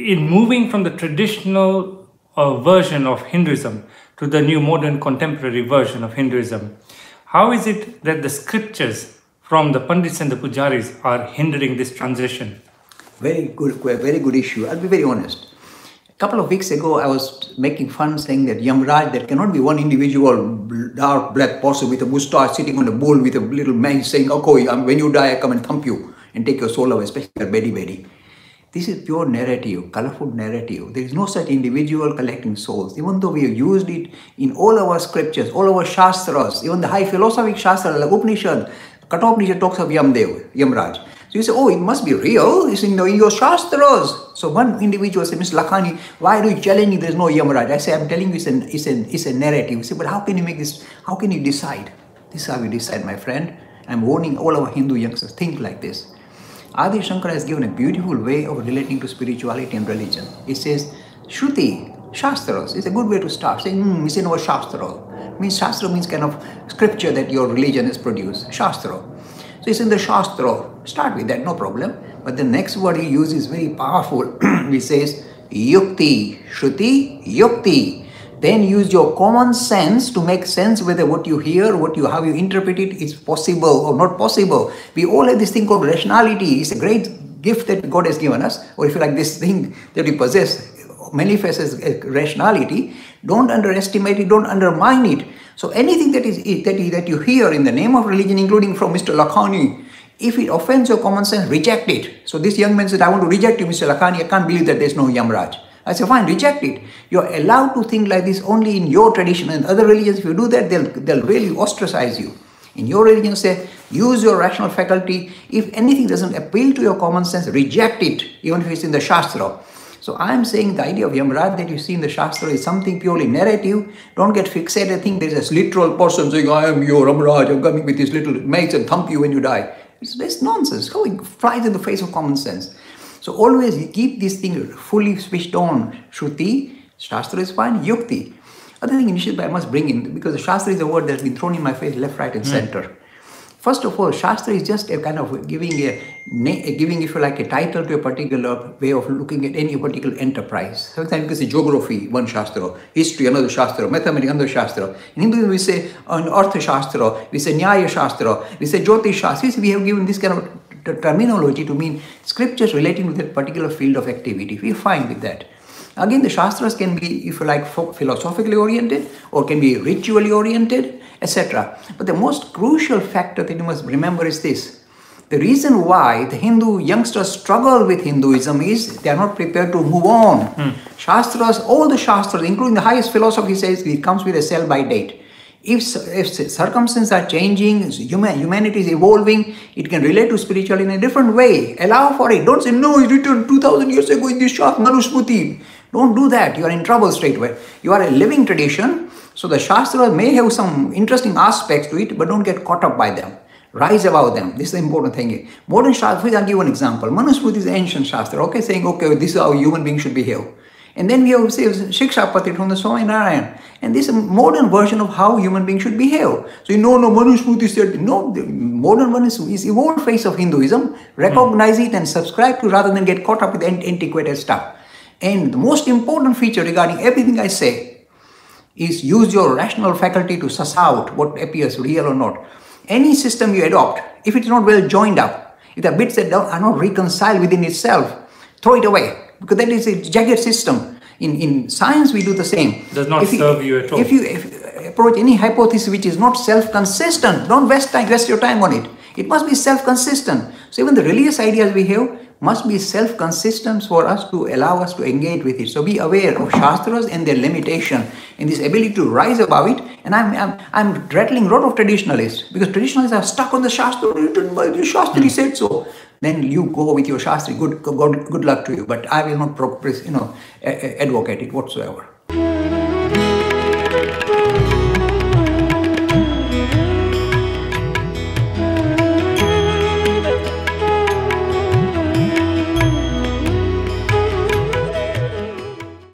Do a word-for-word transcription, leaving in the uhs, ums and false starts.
in moving from the traditional uh, version of Hinduism to the new modern contemporary version of Hinduism, how is it that the scriptures from the Pandits and the Pujaris are hindering this transition? Very good, very good issue. I'll be very honest. A couple of weeks ago, I was making fun saying that Yamraj, there cannot be one individual dark black person with a moustache sitting on a bull with a little man saying, okay, when you die, I come and thump you and take your soul away, especially your belly belly. This is pure narrative, colorful narrative. There is no such individual collecting souls. Even though we have used it in all our scriptures, all our shastras, even the high philosophic shastra like Upanishad, Kathopanishad talks of Yamdev, Yamraj. So you say, oh, it must be real. It's in, the, in your shastras. So one individual said, Mister Lakhani, why are you challenging me? There's no Yamraj. I say, I'm telling you, it's, an, it's, an, it's a narrative. You say, but how can you make this? How can you decide? This is how you decide, my friend. I'm warning all our Hindu youngsters, think like this. Adi Shankara has given a beautiful way of relating to spirituality and religion. It says, Shruti, Shastras, is a good way to start. Saying, hmm, it's in our Shastra. Means Shastra means kind of scripture that your religion has produced. Shastra. So it's in the Shastra. Start with that, no problem. But the next word he uses is very powerful. He says, Yukti, Shruti, Yukti. Then use your common sense to make sense whether what you hear, what you how you interpret it is possible or not possible. We all have this thing called rationality. It's a great gift that God has given us. Or if you like, this thing that we possess manifests as rationality. Don't underestimate it, don't undermine it. So anything that is that, that you hear in the name of religion, including from Mister Lakhani, if it offends your common sense, reject it. So this young man said, I want to reject you, Mister Lakhani. I can't believe that there's no Yamraj. I say, fine, reject it. You're allowed to think like this only in your tradition. And other religions, if you do that, they'll, they'll really ostracize you. In your religion, say, use your rational faculty. If anything doesn't appeal to your common sense, reject it, even if it's in the Shastra. So I'm saying the idea of Yamraj that you see in the Shastra is something purely narrative. Don't get fixated. Think there's this literal person saying, I am your Yamraj, I'm coming with this little mace and thump you when you die. It's, it's nonsense. How it flies in the face of common sense. So always keep this thing fully switched on. Shruti, Shastra is fine, Yukti. Other thing initially I must bring in, because the Shastra is a word that's been thrown in my face left, right and mm. center. First of all, Shastra is just a kind of giving, a, a giving if you like, a title to a particular way of looking at any particular enterprise. Sometimes you can say geography, one Shastra, history, another Shastra, mathematics, another Shastra. In Hinduism we say an Artha Shastra, we say Nyaya Shastra, we say Jyotish Shastra. We have given this kind of terminology to mean scriptures relating to that particular field of activity. We're fine with that. Again, the Shastras can be, if you like, philosophically oriented or can be ritually oriented, et cetera. But the most crucial factor that you must remember is this. The reason why the Hindu youngsters struggle with Hinduism is they are not prepared to move on. Hmm. Shastras, all the Shastras, including the highest philosophy, says it comes with a sell-by date. If, if circumstances are changing, human, humanity is evolving, it can relate to spirituality in a different way. Allow for it. Don't say, no, it's written two thousand years ago in this Shastra, Manusmriti. Don't do that. You are in trouble straight away. You are a living tradition. So the Shastra may have some interesting aspects to it, but don't get caught up by them. Rise above them. This is the important thing. Modern Shastra, I'll give you an example. Manusmriti is an ancient Shastra, okay, saying, okay, this is how a human being should behave. And then we have, say, Shikshapatri from the Swami Narayan. And this is a modern version of how human beings should behave. So, you know, no, Manusmriti said, no, the modern one is, is evolved face of Hinduism. Recognize mm. it and subscribe to rather than get caught up with antiquated stuff. And the most important feature regarding everything I say is use your rational faculty to suss out what appears real or not. Any system you adopt, if it's not well joined up, if the bits that are not reconciled within itself, throw it away. Because that is a jagged system. In, in science, we do the same. Does not if serve you, you at all. If you if approach any hypothesis which is not self-consistent, don't waste, time, waste your time on it. It must be self-consistent. So even the religious ideas we have must be self-consistent for us to allow us to engage with it. So be aware of Shastras and their limitation and this ability to rise above it. And I'm, I'm, I'm rattling a lot of traditionalists because traditionalists are stuck on the Shastra. The Shastri mm. said so. Then you go with your Shastri. Good, good, good luck to you. But I will not, you know, advocate it whatsoever.